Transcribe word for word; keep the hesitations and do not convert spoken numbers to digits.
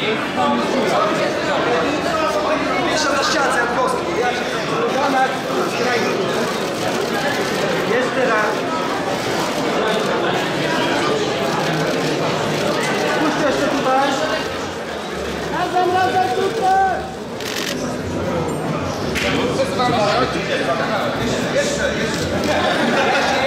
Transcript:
Jeszcze na ściance Jankowski. Granat, skrajny. Jeszcze raz. Puszczę jeszcze tutaj. Razem, razem tutaj. Jeszcze, jeszcze.